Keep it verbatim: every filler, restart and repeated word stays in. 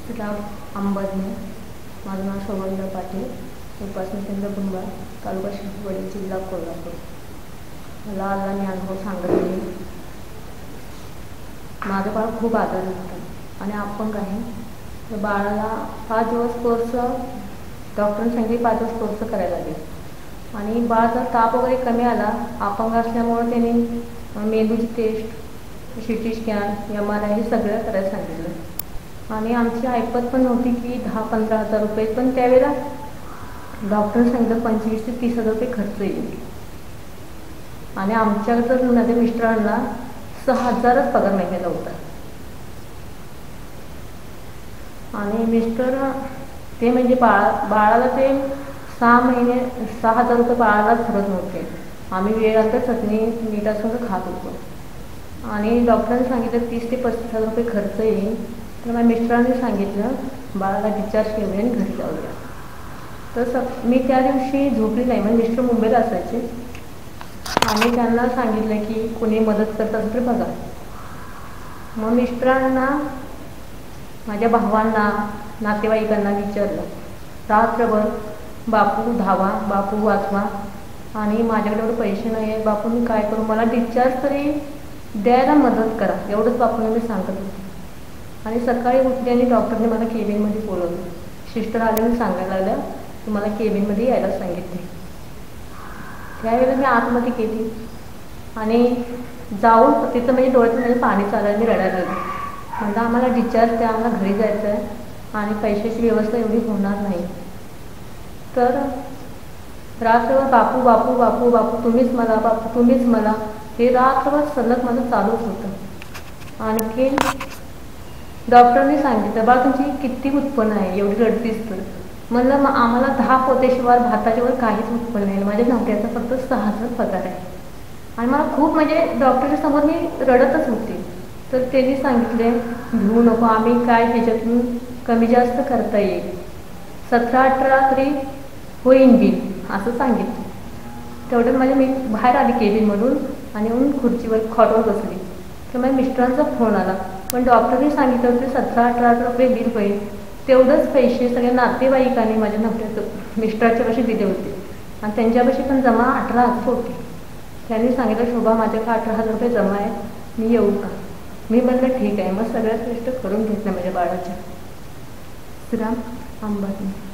श्राव अंबाजने. माझं नाव शोभा पाटील, उपासना केंद्र कुंभा, तालुका शिवडी, जिल्हा कोल्हापूर. मला आला मी अनुभव सांगत आहे. माझं बाळ खूप आजारी होतं आणि अपंग आहे. तर बाळाला पाच दिवस कोर्स डॉक्टरांनी सांगितले पाच दिवस कोर्स करायला लागेल. आणि बाळाचा ताप वगैरे कमी आला. अपंग असल्यामुळं त्यांनी मेंदूची test, C T scan, M R I हे सगळं करायला सांगितलं. आणि आमची ऐपत पण नव्हती की दहा पंधरा हजार रुपये, पण त्यावेळेला डॉक्टरने सांगितलं पंचवीस ते तीस हजार रुपये खर्च येईल. आणि आमच्या जर माझ्या मिस्टरांना सहा हजारच पगार महिन्याला होता. आणि मिस्टर ते म्हणजे बाळा बाळाला ते सहा महिने सहा हजार रुपये बाळालाच भरत नव्हते. आम्ही वेळात चटणी मीठ असं खात होतो. आणि डॉक्टरांनी सांगितलं तीस ते पस्तीस हजार रुपये खर्च येईल. तर माझ्या मिस्टरांनी सांगितलं बाळाला डिस्चार्ज केलं आणि घरी जाऊया. तर स मी त्या दिवशी झोपली नाही. म्हणजे मिस्टर मुंबईला असायचे. आणि त्यांना सांगितलं की कोणी मदत करत असेल तर बघा. मग मिस्टरांना, माझ्या भावांना, नातेवाईकांना विचारलं. रात्रभर बापू धावा, बापू वाचवा, आणि माझ्याकडे एवढे पैसे नाही आहे, बापू मी काय करू, मला डिस्चार्ज तरी द्यायला मदत करा, एवढंच बापूने मी सांगत होते. आणि सकाळी उठले आणि डॉक्टरने मला केबिनमध्ये बोलवलं. सिस्टर आल्याने सांगायला लागल्या की मला केबिनमध्ये यायला सांगितले. त्यावेळेला मी आतमध्ये गेली आणि जाऊन तिथं म्हणजे डोळ्यातून म्हणजे पाणी चालायला मी रडायला लागले. म्हणजे आम्हाला डिस्चार्ज द्या, आम्हाला घरी जायचं आहे आणि पैशाची व्यवस्था एवढी होणार नाही. तर रात्रभर बापू बापू बापू बापू तुम्हीच मला, बापू तुम्हीच मला, हे रात्रभर सलग माझं चालूच होतं. आणखी डॉक्टरने सांगितलं बा तुमची किती उत्पन्न आहे, एवढी रडतीस तर. म्हणलं मग आम्हाला दहा पोतेशिवाय भाताच्यावर काहीच उत्पन्न नाही. माझ्या नवऱ्याचा फक्त सहा हजार पगार आहे. आणि मला खूप म्हणजे डॉक्टरच्या समोर मी रडतच होते. तर त्यांनी सांगितले घेऊ नको, आम्ही काय ह्याच्यातून कमी जास्त करता येईल, सतरा अठरा तरी होईन बिल असं सांगितलं. तेवढं म्हणजे मी बाहेर आली केबिनमधून आणि येऊन खुर्चीवर खॉटवर बसली. तर माझ्या मिस्टरांचा फोन आला. पण डॉक्टरने सांगितलं होतं सतरा अठरा रुपये बिल होईल. तेवढंच पैसे सगळ्या नातेवाईकांनी माझ्या नवऱ्याचं मिस्टराच्या पाशी दिले होते. आणि त्यांच्यापाशी पण जमा अठरा हजार होते. त्यांनी सांगितलं शोभा माझ्याकडे अठरा हजार रुपये जमा आहे, मी येऊ का. मी म्हटलं ठीक आहे. मग सगळ्यात गोष्ट करून घेतल्या माझ्या बाळाच्या. श्राम अंबाजने.